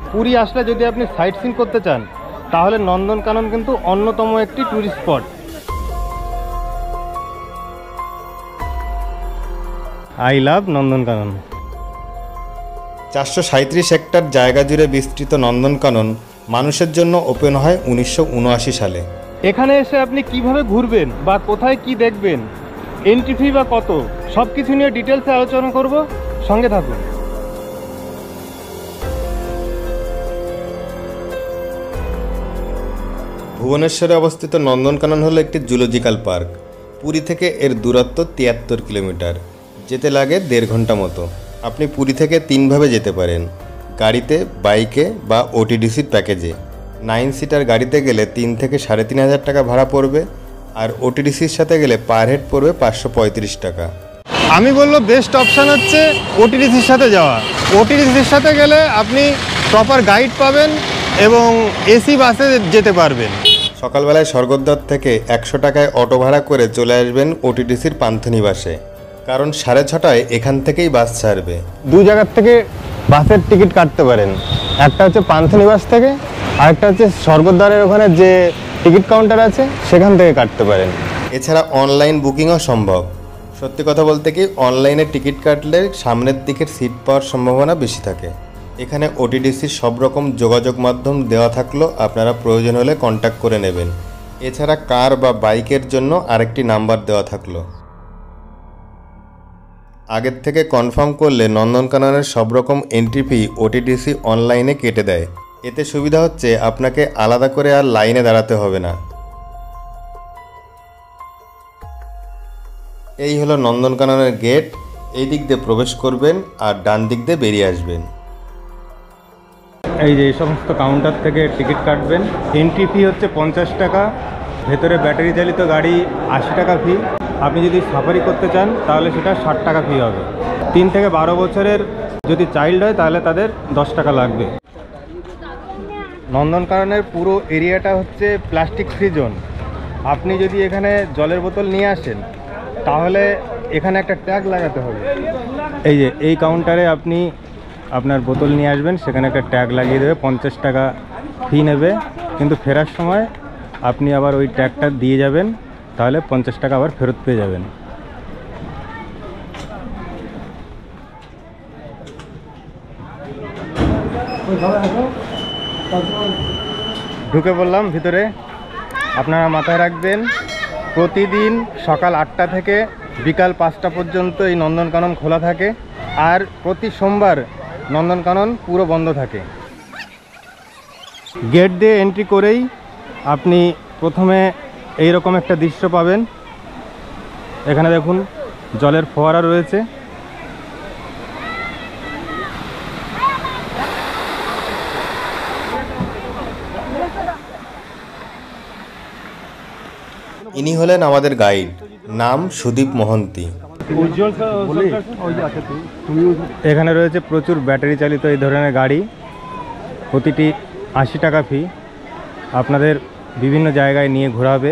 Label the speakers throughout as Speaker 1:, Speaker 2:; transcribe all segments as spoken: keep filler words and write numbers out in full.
Speaker 1: পুরী আসলে যদি আপনি সাইট সিন করতে চান তাহলে নন্দনকানন কিন্তু অন্যতম একটি tourist spot. I love Nandankanan.
Speaker 2: চারশো সাঁত্রিশ হেক্টর জায়গা জুড়ে বিস্তৃত নন্দনকানন মানুষের জন্য ওপেন হয় উনিশশো উনআশি সালে।
Speaker 1: এখানে এসে আপনি কিভাবে ঘুরবেন বা কোথায় কি দেখবেন, এন্ট্রি ফি বা কত, সব কিছু নিয়ে ডিটেলসে আলোচনা করব, সঙ্গে থাকুন।
Speaker 2: ভুবনেশ্বরে অবস্থিত নন্দনকানন হলো একটি জুলজিক্যাল পার্ক। পুরী থেকে এর দূরত্ব তিয়াত্তর কিলোমিটার, যেতে লাগে দেড় ঘন্টা মতো। আপনি পুরী থেকে তিনভাবে যেতে পারেন, গাড়িতে, বাইকে বা ওটিডিসির প্যাকেজে। নাইন সিটার গাড়িতে গেলে তিন থেকে সাড়ে তিন হাজার টাকা ভাড়া পড়বে, আর ওটিডিসির সাথে গেলে পার হেড পড়বে পাঁচশো পঁয়ত্রিশ টাকা।
Speaker 1: আমি বলবো বেস্ট অপশান হচ্ছে ওটিডিসির সাথে যাওয়া। ওটিডিসির সাথে গেলে আপনি প্রপার গাইড পাবেন এবং এসি বাসে যেতে পারবেন।
Speaker 2: সকালবেলায় স্বর্গদ্বার থেকে একশো টাকায় অটো ভাড়া করে চলে আসবেন ওটিডিসির পান্থনিবাসে, কারণ সাড়ে ছটায় এখান থেকেই বাস ছাড়বে।
Speaker 1: দু জায়গার থেকে বাসের টিকিট কাটতে পারেন, একটা হচ্ছে পান্থনিবাস থেকে, আরেকটা হচ্ছে স্বর্গদ্বারের ওখানে যে টিকিট কাউন্টার আছে সেখান থেকে কাটতে পারেন।
Speaker 2: এছাড়া অনলাইন বুকিংও সম্ভব। সত্যি কথা বলতে কি, অনলাইনে টিকিট কাটলে সামনের দিকের সিট পাওয়ার সম্ভাবনা বেশি থাকে। এখানে ওটিডিসির সব রকম যোগাযোগ মাধ্যম দেওয়া থাকলেও আপনারা প্রয়োজন হলে কন্ট্যাক্ট করে নেবেন। এছাড়া কার বা বাইকের জন্য আরেকটি নাম্বার দেওয়া থাকলো। আগের থেকে কনফার্ম করলে নন্দনকাননের সব রকম এন্ট্রি ফি ওটিডিসি অনলাইনে কেটে দেয়। এতে সুবিধা হচ্ছে আপনাকে আলাদা করে আর লাইনে দাঁড়াতে হবে না। এই হলো নন্দনকাননের গেট। এই দিক দিয়ে প্রবেশ করবেন আর ডান দিক দিয়ে বেরিয়ে আসবেন।
Speaker 1: এই যে এই সমস্ত কাউন্টার থেকে টিকিট কাটবেন। এন্ট্রি ফি হচ্ছে পঞ্চাশ টাকা, ভেতরে ব্যাটারি চালিত গাড়ি আশি টাকা ফি। আপনি যদি সাফারি করতে চান তাহলে সেটা ষাট টাকা ফি হবে। তিন থেকে বারো বছরের যদি চাইল্ড হয় তাহলে তাদের দশ টাকা লাগবে। নন্দনকাননের পুরো এরিয়াটা হচ্ছে প্লাস্টিক ফ্রি জোন। আপনি যদি এখানে জলের বোতল নিয়ে আসেন তাহলে এখানে একটা ট্যাগ লাগাতে হবে। এই যে এই কাউন্টারে আপনি আপনার বোতল নিয়ে আসবেন, সেখানে একটা ট্যাগ লাগিয়ে দেবে, পঞ্চাশ টাকা ফি নেবে, কিন্তু ফেরার সময় আপনি আবার ওই ট্যাগটা দিয়ে যাবেন, তাহলে পঞ্চাশ টাকা আবার ফেরত পেয়ে যাবেন। ঢুকে বললাম ভিতরে। আপনারা মাথায় রাখবেন, প্রতিদিন সকাল আটটা থেকে বিকাল পাঁচটা পর্যন্ত এই নন্দনকানন খোলা থাকে, আর প্রতি সোমবার নন্দনকানন পুরো বন্ধ থাকে। গেট দিয়ে এন্ট্রি করেই আপনি প্রথমে এই রকম একটা দৃশ্য পাবেন। এখানে দেখুন জলের ফোয়ারা রয়েছে।
Speaker 2: ইনি হলেন আমাদের গাইড, নাম সুদীপ মহন্তি।
Speaker 1: এখানে রয়েছে প্রচুর ব্যাটারি চালিত এই ধরনের গাড়ি, প্রতিটি আশি টাকা ফি। আপনাদের বিভিন্ন জায়গায় নিয়ে ঘোরাবে।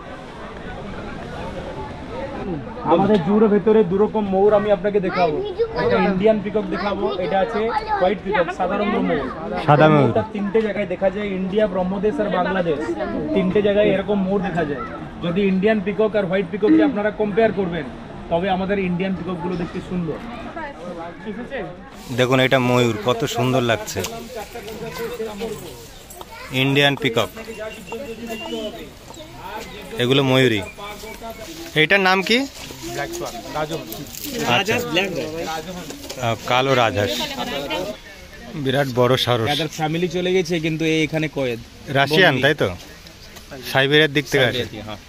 Speaker 3: আমাদের জুর ভেতরে দুরকম ময়ূর আমি আপনাকে দেখাবো। এটা ইন্ডিয়ান পিকক দেখাবো, এটা আছে হোয়াইট পিকক, সাদা রঙের ময়ূর।
Speaker 1: সাদা ময়ূর
Speaker 3: তিনটে জায়গায় দেখা যায়, ইন্ডিয়া, ব্রহ্মদেশ আর বাংলাদেশ, তিনটে জায়গায় এরকম ময়ূর দেখা যায়। যদি ইন্ডিয়ান পিকক আর হোয়াইট পিকককে আপনারা কম্পেয়ার করবেন তবে আমাদের ইন্ডিয়ান পিকক গুলো দেখতে সুন্দর।
Speaker 1: দেখুন এটা ময়ূর, কত সুন্দর লাগছে। ইন্ডিয়ান পিকক, এগুলো ময়ূরী। এইটার নাম কি? কালো রাজহাঁস, বিরাট বড় সারস।
Speaker 3: ফ্যামিলি চলে গেছে কিন্তু এখানে কয়েদ।
Speaker 1: রাশিয়ান, তাই তো? সাইবেরিয়ার দিক থেকে আসে।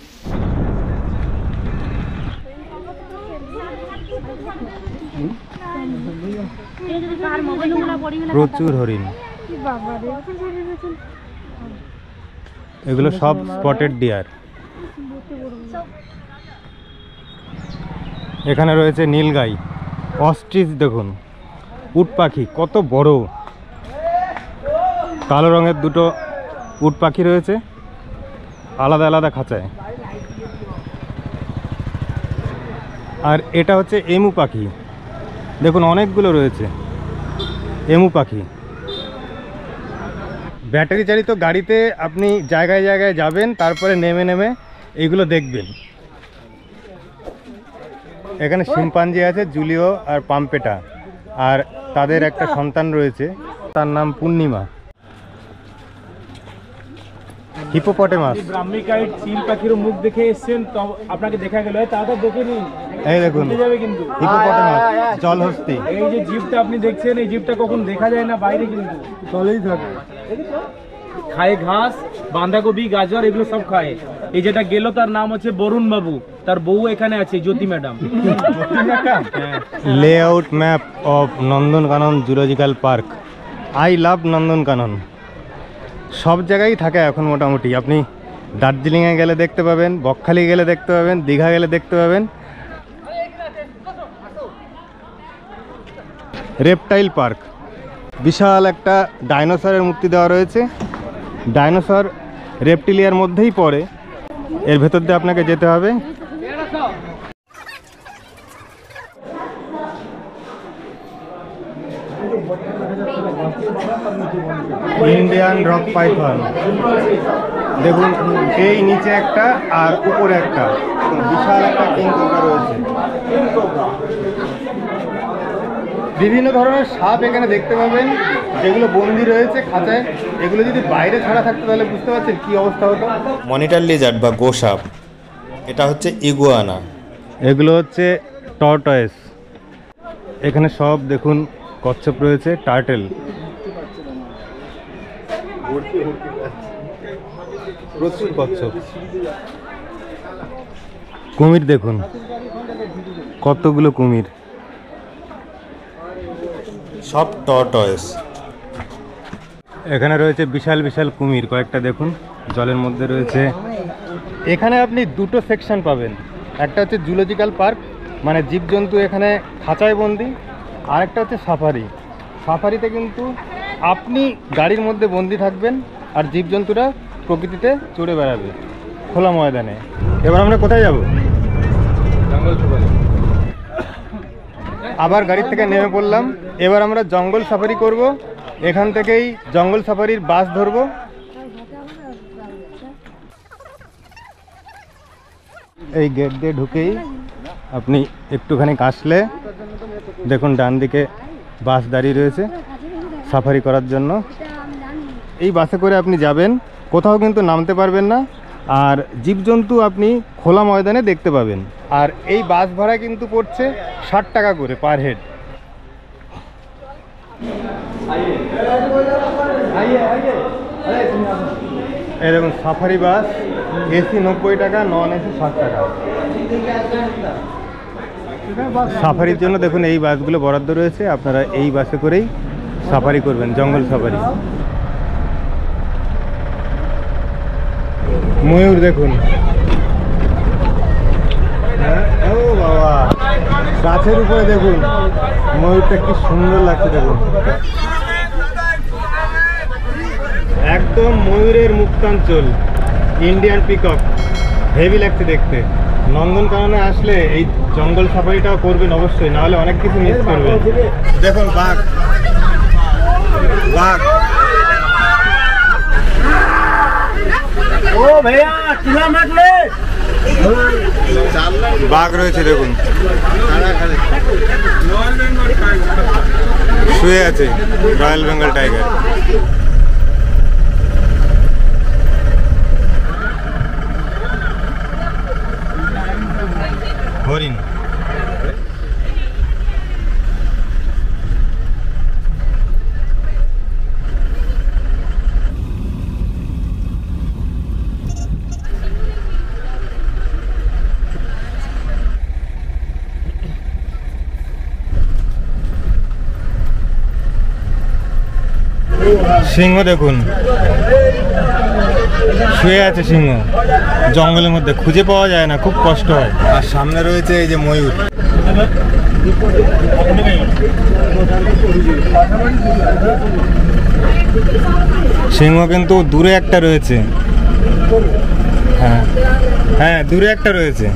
Speaker 1: প্রচুর হরিণ। এগুলো সব স্পটেড ডিয়ার। এখানে রয়েছে নীলগাই, অস্ট্রিচ। দেখুন উট পাখি কত বড়, কালো রঙের দুটো উট পাখি রয়েছে আলাদা আলাদা খাঁচায়। আর এটা হচ্ছে এমু পাখি, দেখুন অনেকগুলো রয়েছে এমু পাখি। ব্যাটারি চালিত গাড়িতে আপনি জায়গায় জায়গায় যাবেন, তারপরে নেমে নেমে এইগুলো দেখবেন। এখানে শিম্পাঞ্জি আছে, জুলিও আর পাম্পেটা, আর তাদের একটা সন্তান রয়েছে, তার নাম পূর্ণিমা। হিপোপটেমাস,
Speaker 3: ব্রাহ্মিকাইট চিল পাখির মুখ দেখে এসেছেন তো আপনাকে দেখা গেল, তাটা দেখে নিন।
Speaker 1: এই দেখুন
Speaker 3: যাবে কিন্তু
Speaker 1: হিপোপটেমাস, জলহস্তি।
Speaker 3: এই যে জীবটা আপনি দেখছেন, এই জীবটা কখন দেখা যায় না বাইরে, কিন্তু
Speaker 1: চলেই থাকে,
Speaker 3: খায় ঘাস, বাঁধাকপি, গাজর এগুলো সব খায়। এই যেটা গেল তার নাম হচ্ছে বরুণ বাবু, তার বউ এখানে আছে, Jyoti madam.
Speaker 1: Layout map of Nandankanan zoological park. I love Nandankanan. সব জায়গায় থাকে এখন মোটামুটি। আপনি দার্জিলিংয়ে গেলে দেখতে পাবেন, বকখালি গেলে দেখতে পাবেন, দীঘা গেলে দেখতে পাবেন। রেপটাইল পার্ক, বিশাল একটা ডাইনোসরের মূর্তি দেওয়া রয়েছে। ডাইনোসর রেপটিলিয়ার মধ্যেই পড়ে, এর ভেতর দিয়ে আপনাকে যেতে হবে। ইন্ডিয়ান রক পাইথন দেখুন, এই নিচে একটা আর উপরে একটা বিশাল একটা কিং কোবরা রয়েছে। বিভিন্ন ধরনের সাপ এখানে দেখতে পাবেন, যেগুলো বন্দি রয়েছে খাঁচায়। এগুলো যদি বাইরে ছাড়া থাকতো তাহলে বুঝতে পারছেন কি অবস্থা হতো।
Speaker 2: মনিটর লিজার্ড বা গোসাপ, এটা হচ্ছে ইগুয়ানা।
Speaker 1: এগুলো হচ্ছে টর্টয়েস। এখানে সব দেখুন কচ্ছপ রয়েছে, টার্টেল। প্রচুর কচ্ছপ। কুমির দেখুন, কতগুলো কুমির,
Speaker 2: সব টর্টয়েস।
Speaker 1: এখানে রয়েছে বিশাল বিশাল কুমির, কয়েকটা দেখুন জলের মধ্যে রয়েছে। এখানে আপনি দুটো সেকশন পাবেন, একটা হচ্ছে জুলজিক্যাল পার্ক, মানে জীবজন্তু এখানে খাঁচায় বন্দি, আর একটা হচ্ছে সাফারি। সাফারিতে কিন্তু আপনি গাড়ির মধ্যে বন্দি থাকবেন, আর জীবজন্তুরা প্রকৃতিতে চড়ে বেড়াবে খোলা ময়দানে। এবার আমরা কোথায় যাব? আবার গাড়ির থেকে নেমে পড়লাম। এবার আমরা জঙ্গল সাফারি করব। এখান থেকেই জঙ্গল সাফারির বাস ধরবো। এই গেট দিয়ে ঢুকেই আপনি একটুখানি আসলে দেখুন ডান দিকে বাস দাঁড়িয়ে রয়েছে সাফারি করার জন্য। এই বাসে করে আপনি যাবেন, কোথাও কিন্তু নামতে পারবেন না, আর জীবজন্তু আপনি খোলা ময়দানে দেখতে পাবেন। আর এই বাস ভাড়া কিন্তু পড়ছে ষাট টাকা করে পার হেড। এই দেখুন সাফারি বাস, এসি নব্বই টাকা, নন এসি ষাট টাকা। সাফারির জন্য দেখুন এই বাসগুলো বরাদ্দ রয়েছে, আপনারা এই বাসে করেই সাফারি করবেন, জঙ্গল সাফারি। ময়ূর দেখুন, ও বাবা, গাছের উপরে দেখুন ময়ূরটা কি সুন্দর লাগছে দেখুন, একদম ময়ূরের মুক্তাঞ্চল, ইন্ডিয়ান পিকক, হেভি লাগছে দেখতে। নন্দনকাননে আসলে এই জঙ্গল সাফারিটাও করবেন অবশ্যই, নাহলে অনেক কিছু মিস করবেন। দেখুন বাঘ, বাঘ,
Speaker 3: ও ভাইয়া চিলা মারলে
Speaker 1: বাঘ রয়েছে দেখুন, শুয়ে আছে রয়্যাল বেঙ্গল টাইগার। হরিণ, সিংহ দেখুন শুয়ে আছে, সিংহ জঙ্গলের মধ্যে খুঁজে পাওয়া যায় না, খুব কষ্ট হয়। আর সামনে রয়েছে এই যে ময়ূর। সিংহ কিন্তু দূরে একটা রয়েছে, হ্যাঁ হ্যাঁ দূরে একটা রয়েছে।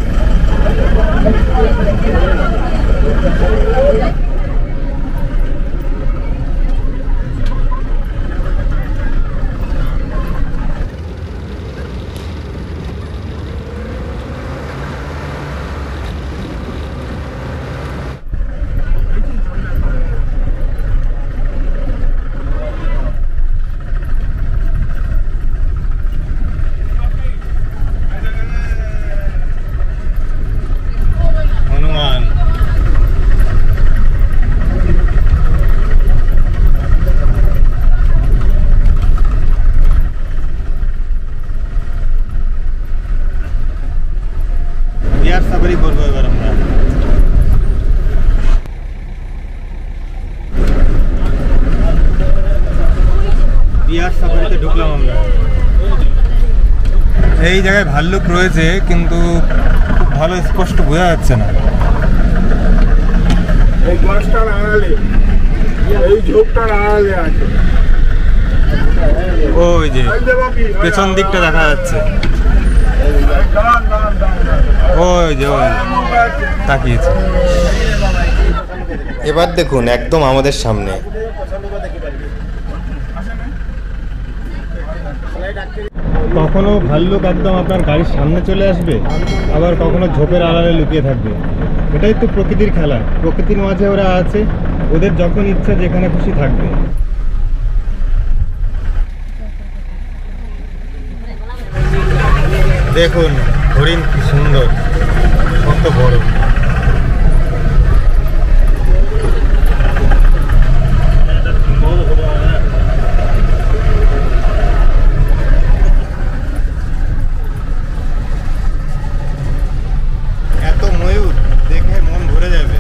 Speaker 1: এই জায়গায় ভাল্লুক রয়েছে কিন্তু খুব ভালো স্পষ্ট বোঝা যাচ্ছে না।
Speaker 4: এই গাছটার আড়ালে, এই ঝোপটার আড়ালে আছে।
Speaker 1: ওই যে পেছন দিকটা দেখা যাচ্ছে, ওই যে ওই তাকিয়েছে।
Speaker 2: এবার দেখুন একদম আমাদের সামনে।
Speaker 1: কখনো ভাল্লুক একদম আপনার গাড়ির সামনে চলে আসবে, আবার কখনো ঝোপের আড়ালে লুকিয়ে থাকবে। এটাই তো প্রকৃতির খেলা, প্রকৃতির মাঝে ওরা আছে, ওদের যখন ইচ্ছা যেখানে খুশি থাকবে। দেখুন হরিণ কি সুন্দর, কত বড়। এত ময়ূর দেখে মন ভরে যাবে।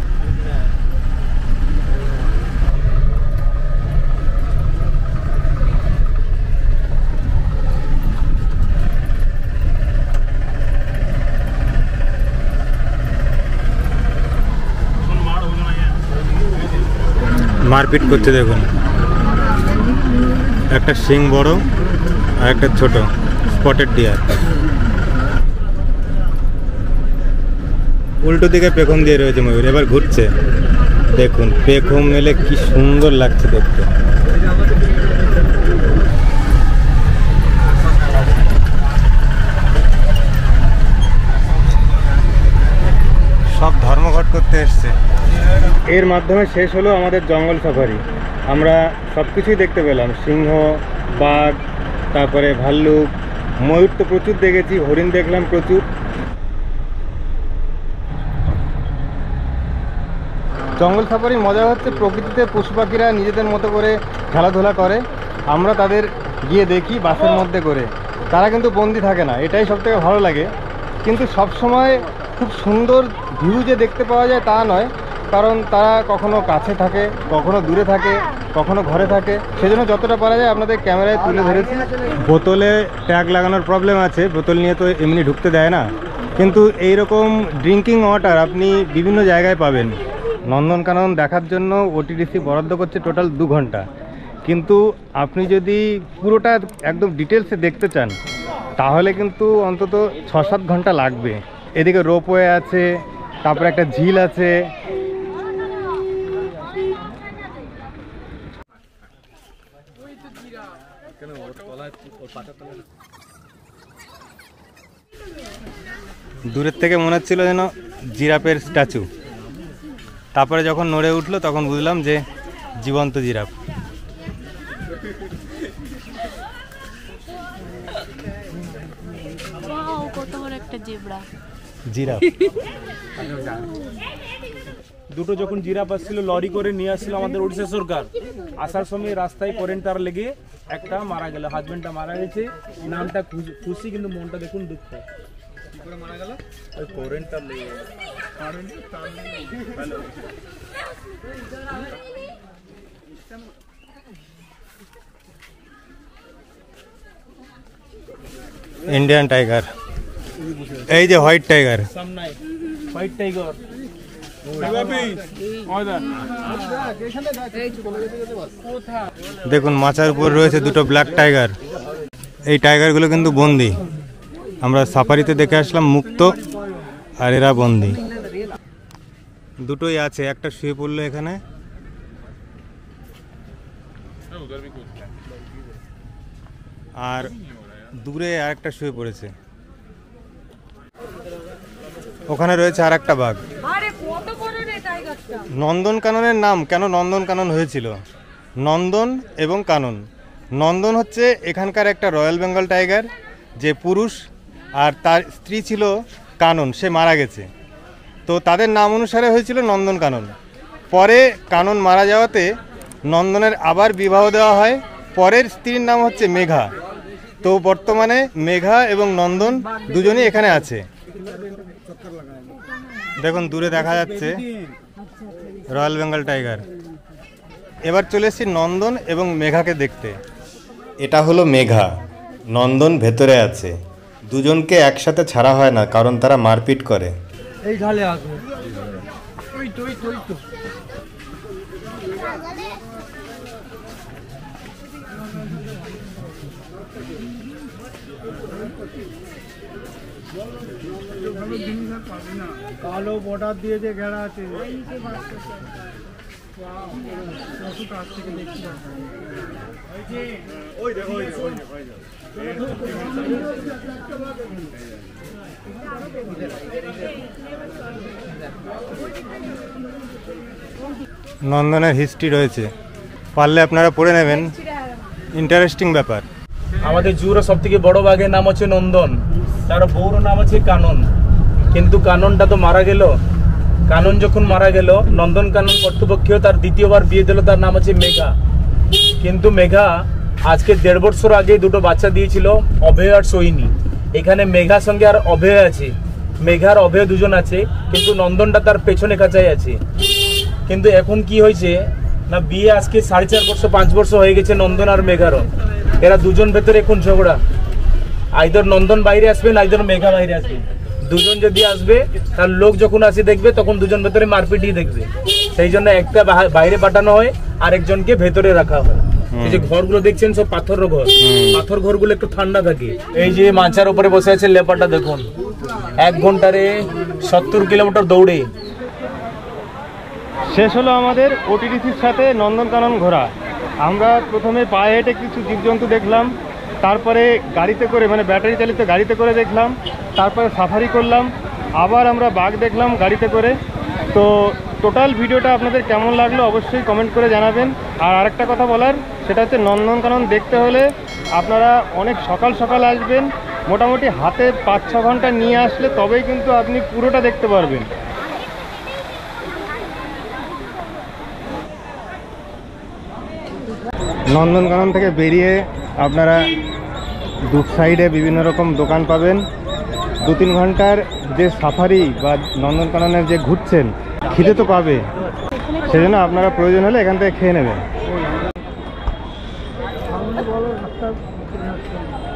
Speaker 1: মারপিট করছে দেখুন, একটা শিং বড় আর একটা ছোট স্পটেড ডিয়ার। উল্টো দিকে পেখম দিয়ে রয়েছে ময়ূর, এবার ঘুরছে। দেখুন পেখম মেলে কি সুন্দর লাগছে দেখতে। সব ধর্মঘট করতে এসছে। এর মাধ্যমে শেষ হলো আমাদের জঙ্গল সাফারি। আমরা সব কিছুই দেখতে পেলাম, সিংহ, বাঘ, তারপরে ভাল্লুক, ময়ূর তো প্রচুর দেখেছি, হরিণ দেখলাম প্রচুর। জঙ্গল সাফারির মজা হচ্ছে প্রকৃতিতে পশু পাখিরা নিজেদের মতো করে খেলাধুলা করে, আমরা তাদের গিয়ে দেখি বাসের মধ্যে করে। তারা কিন্তু বন্দি থাকে না, এটাই সবথেকে ভালো লাগে। কিন্তু সব সময় খুব সুন্দর ভিউ যে দেখতে পাওয়া যায় তা নয়, কারণ তারা কখনো কাছে থাকে, কখনো দূরে থাকে, কখনো ঘরে থাকে। সেজন্য যতটা পারা যায় আপনাদের ক্যামেরায় তুলে ধরেছি। বোতলে ট্যাগ লাগানোর প্রবলেম আছে, বোতল নিয়ে তো এমনি ঢুকতে দেয় না, কিন্তু এই রকম ড্রিঙ্কিং ওয়াটার আপনি বিভিন্ন জায়গায় পাবেন। নন্দনকানন দেখার জন্য ওটিডিসি বরাদ্দ করছে টোটাল দু ঘন্টা, কিন্তু আপনি যদি পুরোটা একদম ডিটেলসে দেখতে চান তাহলে কিন্তু অন্তত ছ সাত ঘন্টা লাগবে। এদিকে রোপওয়ে আছে, তারপরে একটা ঝিল আছে। দূরের থেকে মনে হচ্ছিল যেন জিরাফের স্ট্যাচু, তারপরে যখন নড়ে উঠলো তখন বুঝলাম যে জীবন্ত জিরাফ।
Speaker 5: কত বড় একটা জেব্রা,
Speaker 1: জিরাফ।
Speaker 3: দুটো যখন জিরাফ আসছিল লরি করে নিয়ে আসছিল আমাদের ওড়িশা সরকার, আসার সময় রাস্তায় কারেন্ট তার লেগে একটা মারা গেল, হাজবেন্ডটা মারা গেছে। নামটা খুশি কিন্তু মনটা দেখুন দুঃখ। মারা গেল ওই কারেন্ট তার লেগে।
Speaker 1: ইন্ডিয়ান টাইগার, এই যে হোয়াইট টাইগার,
Speaker 3: সামনে হোয়াইট টাইগার।
Speaker 1: দেখুন মাচার উপর রয়েছে দুটো ব্ল্যাক টাইগার। এই টাইগারগুলো কিন্তু বন্দি, আমরা সাফারিতে দেখে আসলাম মুক্ত, আর এরা বন্দি। দুটোই আছে, একটা শুয়ে পড়লো এখানে, আর দূরে আরেকটা শুয়ে পড়েছে। ওখানে রয়েছে আর একটা বাঘ। নন্দনকাননের নাম কেন নন্দনকানন হয়েছিল? নন্দন এবং কানন। নন্দন হচ্ছে এখানকার একটা রয়্যাল বেঙ্গল টাইগার, যে পুরুষ, আর তার স্ত্রী ছিল কানন, সে মারা গেছে, তো তাদের নাম অনুসারে হয়েছিল নন্দনকানন। পরে কানন মারা যাওয়াতে নন্দনের আবার বিবাহ দেওয়া হয়, পরের স্ত্রীর নাম হচ্ছে মেঘা। তো বর্তমানে মেঘা এবং নন্দন দুজনেই এখানে আছে। দেখুন দূরে দেখা যাচ্ছে রয়্যাল বেঙ্গল টাইগার। এবার চলে এসেছি নন্দন এবং মেঘাকে দেখতে।
Speaker 2: এটা হলো মেঘা, নন্দন ভেতরে আছে। দুজনকে একসাথে ছাড়া হয় না, কারণ তারা মারপিট করে।
Speaker 3: এই ঢালে আসবে ওই তো ওই তো ওই তো কালো বর্ডার দিয়ে যে ঘেরা আছে।
Speaker 1: নন্দনের হিস্ট্রি রয়েছে, পারলে আপনারা পড়ে নেবেন, ইন্টারেস্টিং ব্যাপার।
Speaker 3: আমাদের জুর সব থেকে বড় বাঘের নাম হচ্ছে নন্দন, তার বউর নাম হচ্ছে কানন। কিন্তু কাননটা তো মারা গেল। কানন যখন মারা গেল, নন্দন কানন কর্তৃপক্ষ তার দ্বিতীয়বার বিয়ে দিল, তার নাম হচ্ছে মেঘা। কিন্তু মেঘা আজকে দেড় বছর আগে দুটো বাচ্চা দিয়েছিল, অভয় আর সৈনী। এখানে মেঘার সঙ্গে আর অভয় আছে, মেঘার অভয় দুজন আছে, কিন্তু নন্দনটা তার পেছনে কাছাই আছে। কিন্তু এখন কি হয়েছে না, বিয়ে আজকে সাড়ে চার বছর পাঁচ বছর হয়ে গেছে নন্দন আর মেঘারও। এরা দুজন ভেতরে এখন ঝগড়া, আইদার নন্দন বাইরে আসবে না আইদার মেঘা বাইরে আসবে। দুজন যদি আসবে তার লোক যখন আসে দেখবে, তখন দুজন ভেতরে মারপিটই দেখবে। সেই জন্য একটা বাইরে পাঠানো হয়, আরেকজনকে ভেতরে রাখা হয়। এই যে ঘরগুলো দেখছেন সব পাথর ঘর, পাথর ঘরগুলো একটু ঠান্ডা থাকে। এই যে মাচার উপরে বসে আছে লেপারটা দেখুন, এক ঘন্টারে সত্তর কিলোমিটার দৌড়ে।
Speaker 1: শেষ হলো আমাদের ওটিডিসির সাথে নন্দনকানন ঘোরা। আমরা প্রথমে পায়ে হেঁটে কিছু জীবজন্তু দেখলাম, তারপরে গাড়িতে করে মানে ব্যাটারি চালিত গাড়িতে করে দেখলাম, তারপরে সাফারি করলাম, আবার আমরা বাঘ দেখলাম গাড়িতে করে। তো টোটাল ভিডিওটা আপনাদের কেমন লাগলো অবশ্যই কমেন্ট করে জানাবেন। আর আরেকটা কথা বলার, সেটা হচ্ছে নন্দনকানন দেখতে হলে আপনারা অনেক সকাল সকাল আসবেন, মোটামুটি হাতে পাঁচ ছ ঘন্টা নিয়ে আসলে তবেই কিন্তু আপনি পুরোটা দেখতে পারবেন। নন্দনকানন থেকে বেরিয়ে আপনারা দু সাইডে বিভিন্ন রকম দোকান পাবেন। দু তিন ঘন্টার যে সাফারি বা নন্দনকাননের যে ঘুরছেন, খিদে তো পাবে, সেজন্য আপনারা প্রয়োজন হলে এখান থেকে খেয়ে নেবেন।